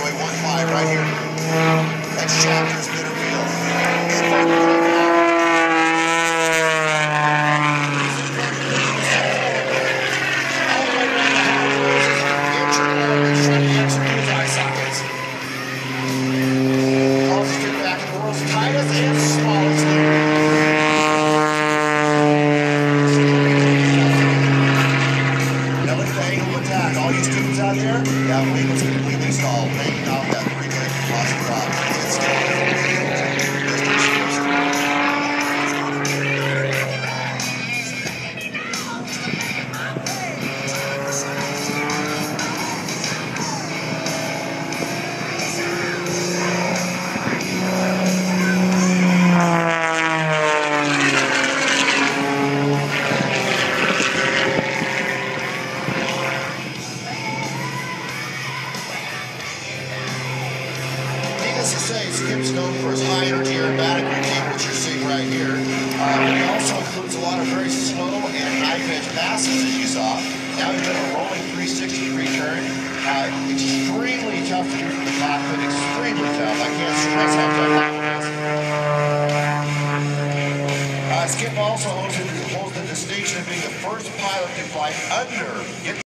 runway 15 right here. Next chapter has been revealed. Tightest and smallest loop. Now look at the angle of attack. All you students out there, that wing was completely stalled, hanging off that 3-leg composite prop. It's still to say, Skip's known for his high energy aerobatic routine, which you're seeing right here. It also includes a lot of very slow and knife edge passes, as you saw. Now we've got a rolling 360-degree turn. Extremely tough to do from the cockpit, extremely tough. I can't stress how tough that is. Skip also holds the distinction of being the first pilot to fly under